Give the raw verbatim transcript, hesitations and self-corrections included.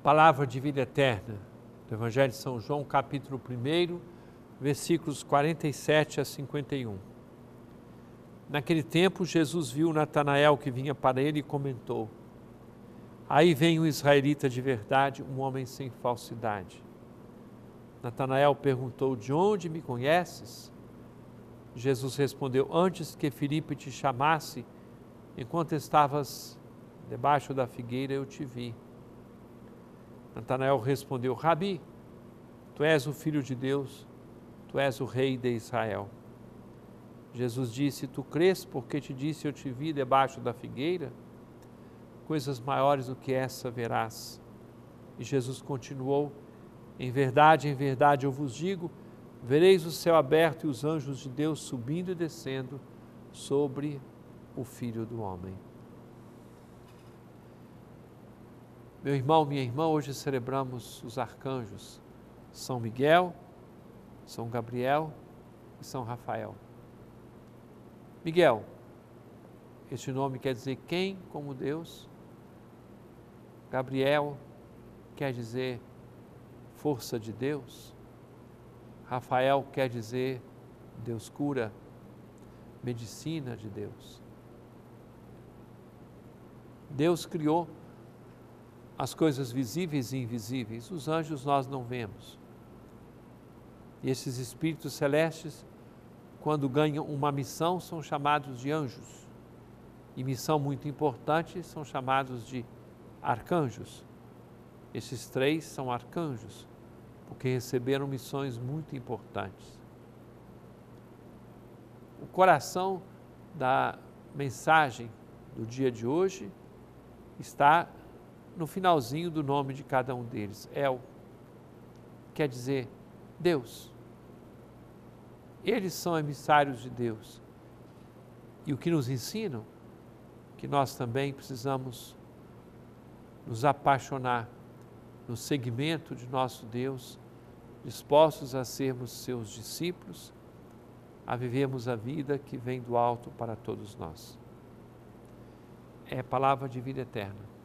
Palavra de vida eterna, do Evangelho de São João, capítulo primeiro, versículos quarenta e sete a cinquenta e um. Naquele tempo, Jesus viu Natanael que vinha para ele e comentou: aí vem um israelita de verdade, um homem sem falsidade. Natanael perguntou: de onde me conheces? Jesus respondeu: antes que Filipe te chamasse, enquanto estavas debaixo da figueira, eu te vi. Natanael respondeu: Rabi, tu és o Filho de Deus, tu és o Rei de Israel. Jesus disse: tu crês porque te disse eu te vi debaixo da figueira? Coisas maiores do que essa verás. E Jesus continuou: em verdade, em verdade eu vos digo, vereis o céu aberto e os anjos de Deus subindo e descendo sobre o Filho do Homem. Meu irmão, minha irmã, hoje celebramos os arcanjos São Miguel, São Gabriel e São Rafael. Miguel, este nome quer dizer quem como Deus. Gabriel quer dizer força de Deus. Rafael quer dizer Deus cura, medicina de Deus. Deus criou as coisas visíveis e invisíveis. Os anjos nós não vemos. E esses espíritos celestes, quando ganham uma missão, são chamados de anjos. E missão muito importante, são chamados de arcanjos. Esses três são arcanjos, porque receberam missões muito importantes. O coração da mensagem do dia de hoje está no finalzinho do nome de cada um deles. El, quer dizer Deus. Eles são emissários de Deus. E o que nos ensinam? Que nós também precisamos nos apaixonar no seguimento de nosso Deus, dispostos a sermos seus discípulos, a vivermos a vida que vem do alto para todos nós. É a palavra de vida eterna.